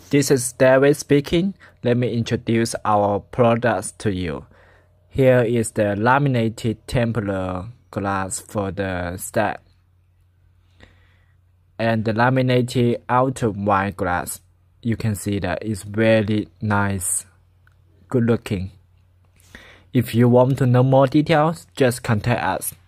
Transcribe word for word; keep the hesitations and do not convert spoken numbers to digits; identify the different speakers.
Speaker 1: This is David speaking. Let me introduce our products to you. Here is the laminated tempered glass for the step, and the laminated outer wine glass. You can see that it's very nice, good looking. If you want to know more details, just contact us.